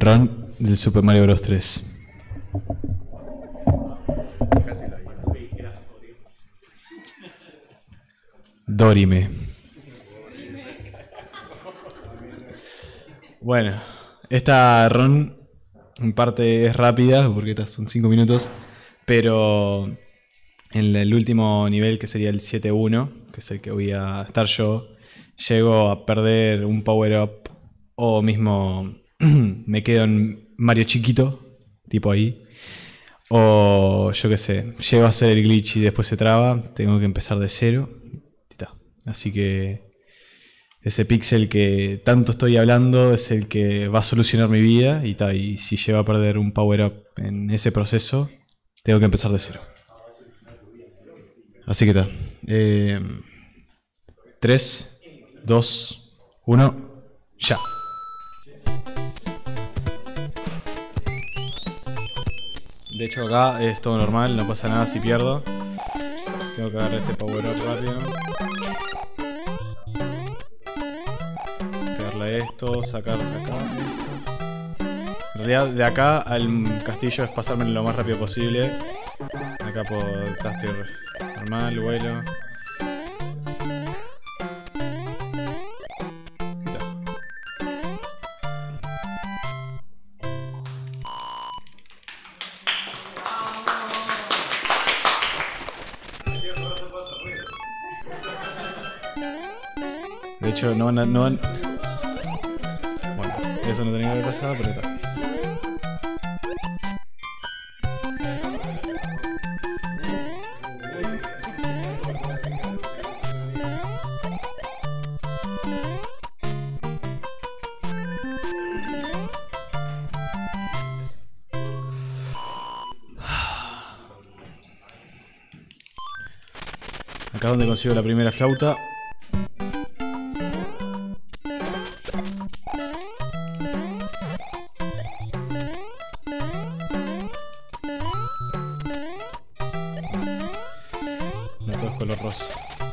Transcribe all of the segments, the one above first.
Run del Super Mario Bros. 3. Dorime. Bueno, esta run en parte es rápida, porque estas son 5 minutos, pero en el último nivel, que sería el 7-1, que es el que voy a estar yo, llego a perder un power-up o mismo me quedo en Mario chiquito, tipo ahí. O yo qué sé, llego a hacer el glitch y después se traba, tengo que empezar de cero. Así que ese pixel que tanto estoy hablando es el que va a solucionar mi vida y si llego a perder un power-up en ese proceso, tengo que empezar de cero. Así que está. 3, 2, 1, ya. De hecho acá es todo normal, no pasa nada si pierdo. Tengo que agarrar este power-up rápido. Pegarle esto, sacar de acá esto. En realidad de acá al castillo es pasarme lo más rápido posible. Acá puedo taster normal, vuelo. De hecho, no van. Bueno, eso no tenía que haber pasado, pero está. Acá es donde consigo la primera flauta. No todo es color rosa.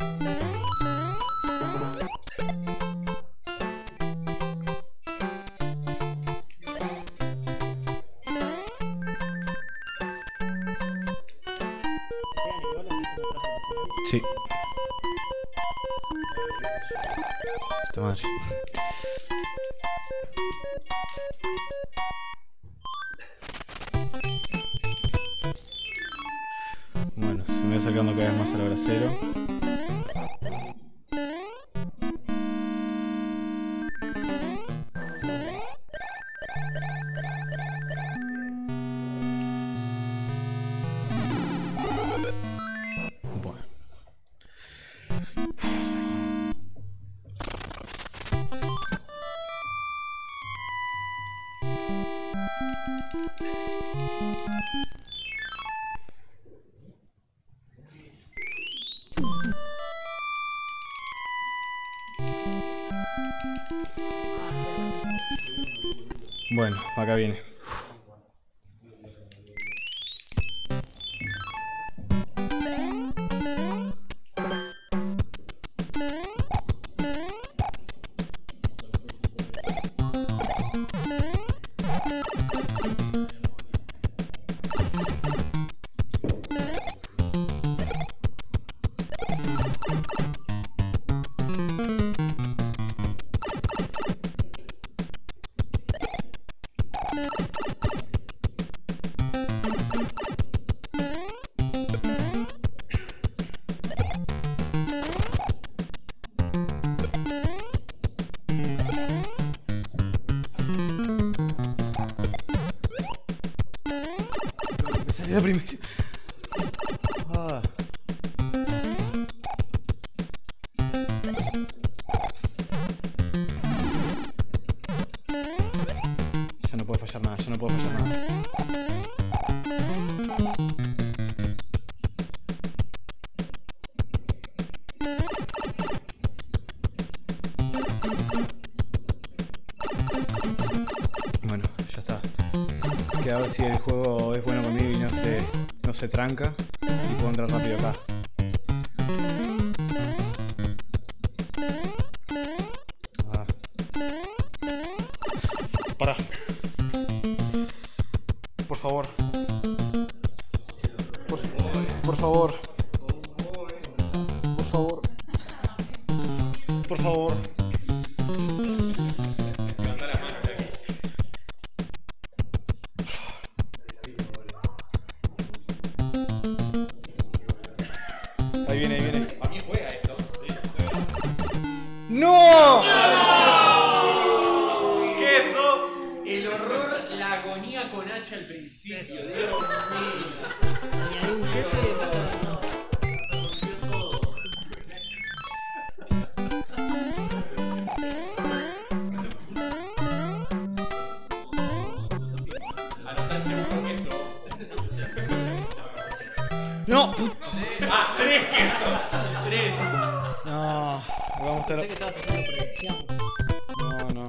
Sí. Esta madre. Bueno, se me voy acercando cada vez más al abracero. Bueno, acá viene. La primera. Ah. Ya no puede fallar nada, ya no puede fallar nada. Bueno, ya está. Que a ver si el juego es bueno conmigo y no se tranca y puedo entrar rápido acá. Pará. El horror, la agonía con H al principio. Dios mío. Y hay un queso y empezó. No. Anotarse un queso. ¡No! ¡Ah! 3 quesos. 3. No, vamos a estar. Pensé que estabas haciendo predicción. No.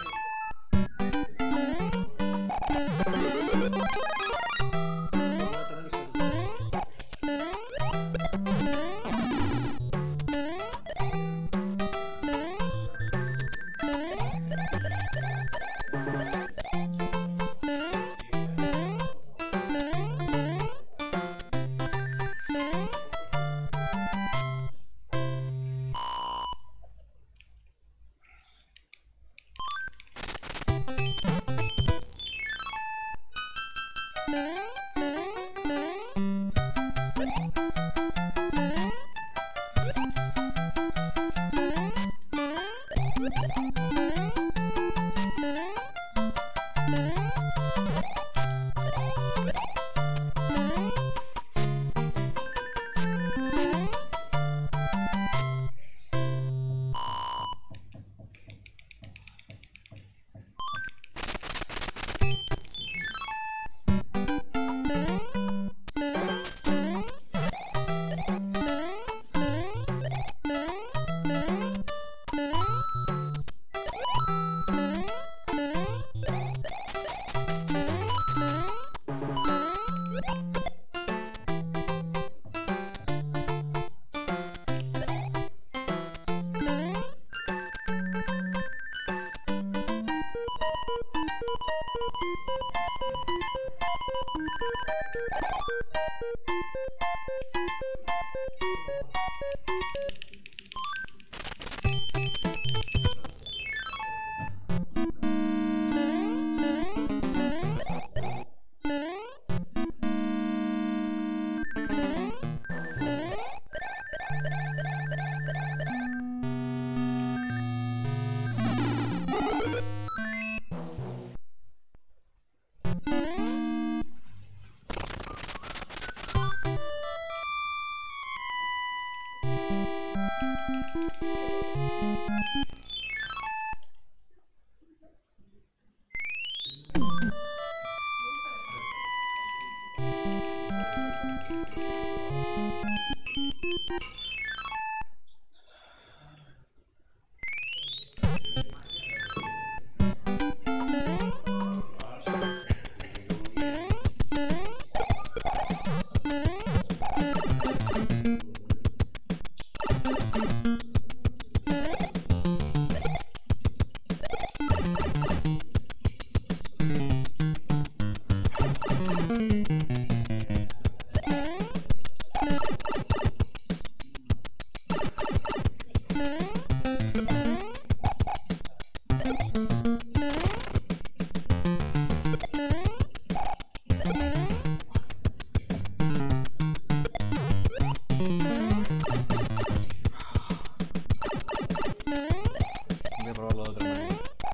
Voy a probarlo de otra manera.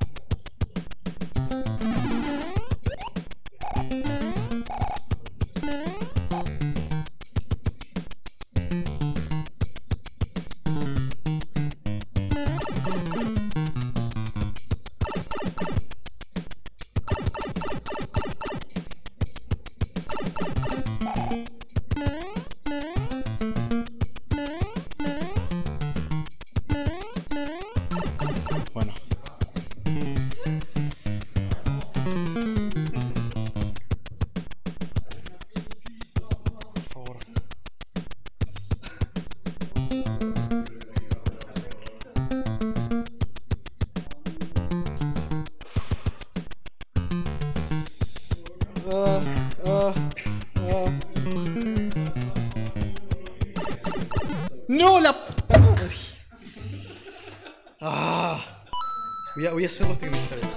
Bueno. Por favor. ¡No, la puta madre! Voy a hacerlo hasta que me salga.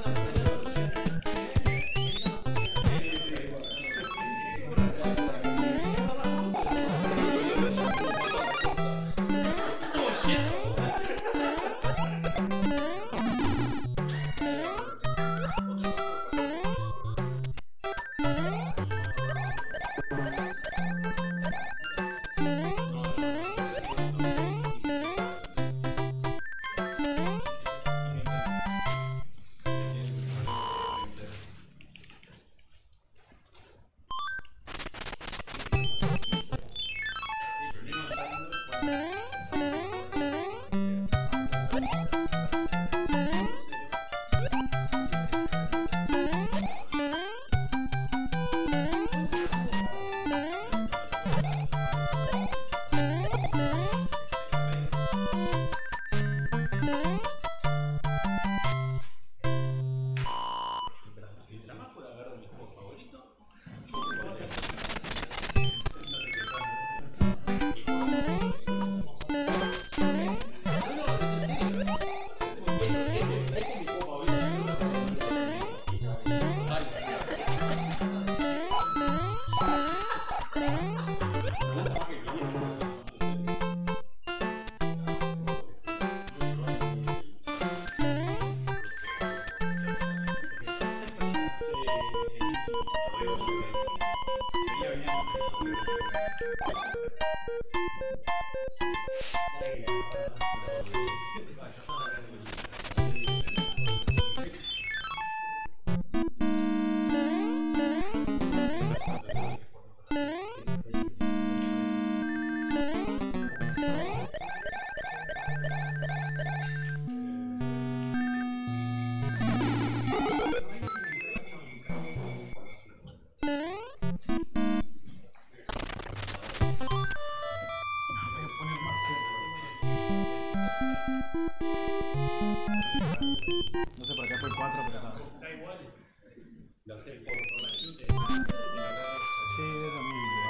No sé por qué fue el 4, pero está. Da igual. Lo sé por la chute. Sí, es lo mismo.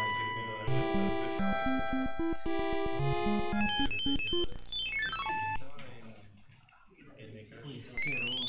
Uy, ciervo.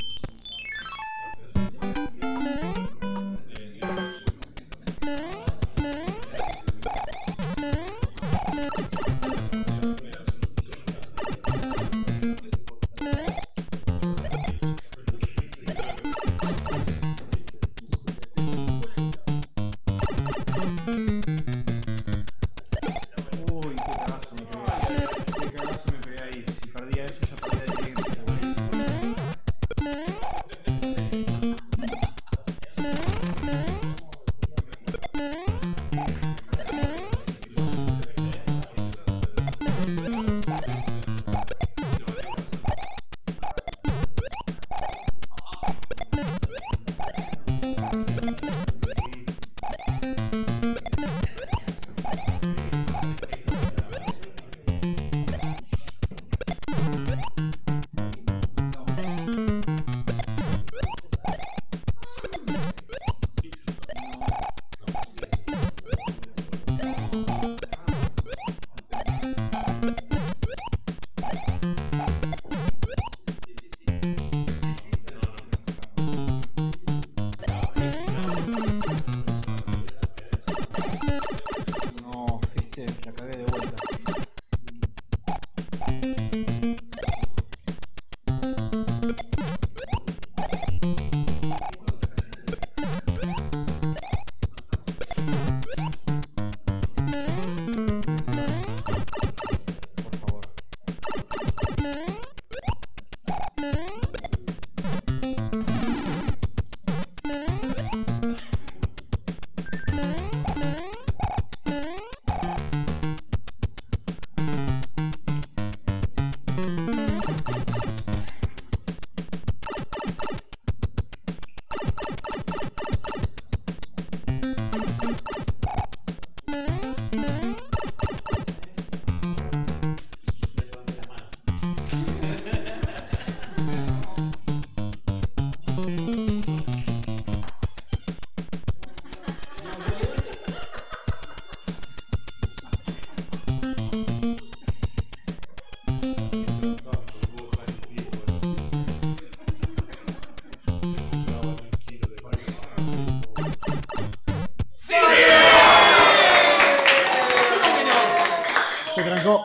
Se trancó.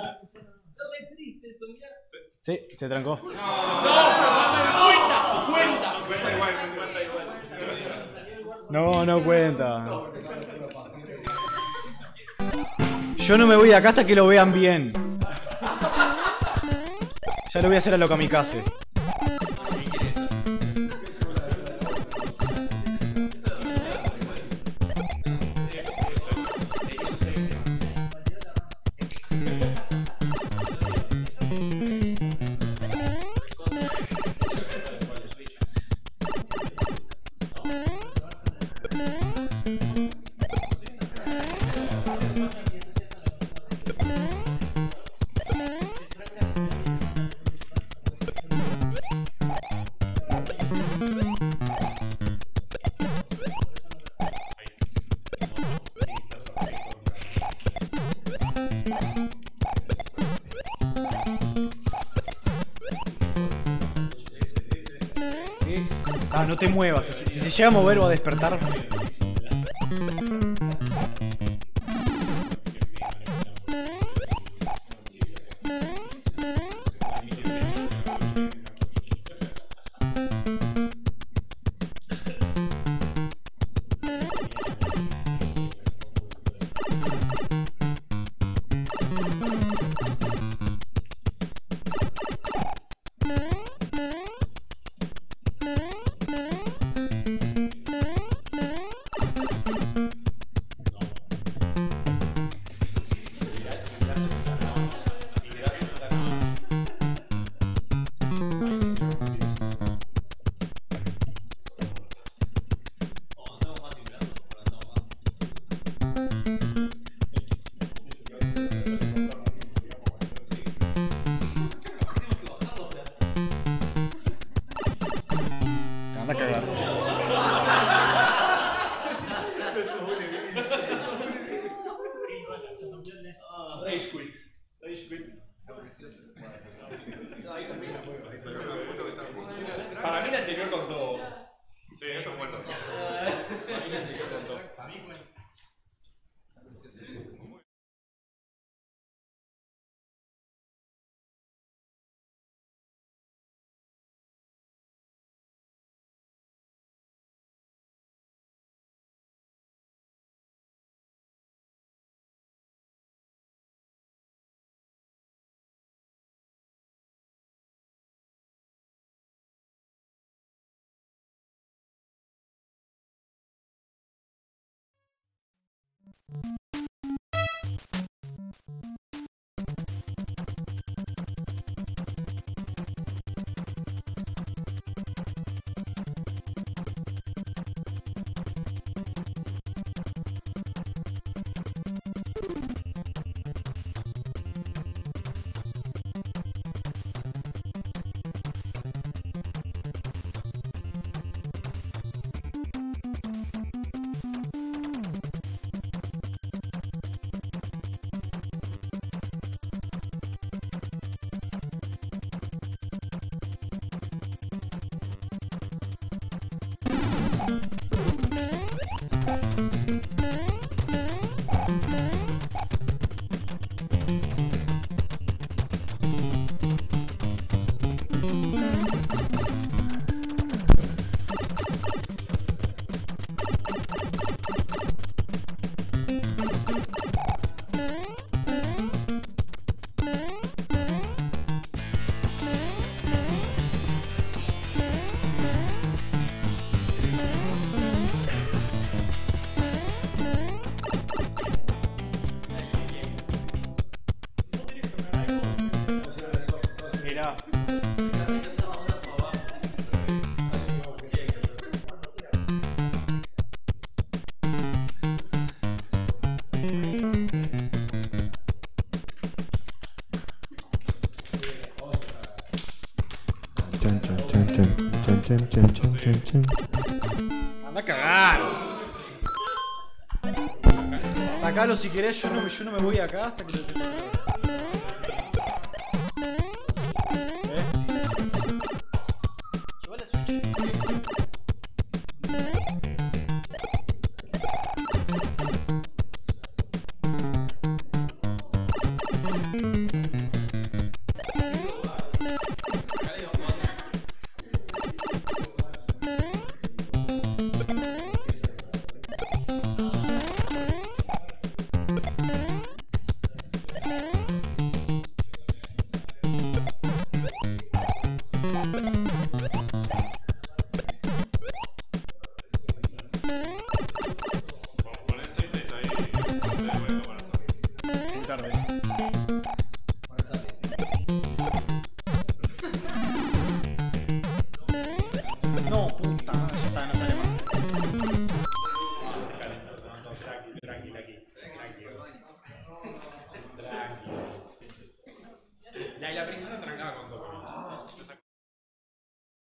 Sí, se trancó. No, no cuenta. Yo no me voy de acá hasta que lo vean bien. Ya lo voy a hacer a lo kamikaze. Ah, no te muevas. Si se llega a mover o a despertar. a cagar. Rage quit. Rage quit. Para mí la anterior contó. Sí, esto es bueno. Para mí la anterior contó. Anda a cagar. Sacalo si querés, yo no me voy acá hasta que lo tenga. Lleva la Switch. No, puta, ya está, no sale más. La princesa tranquila.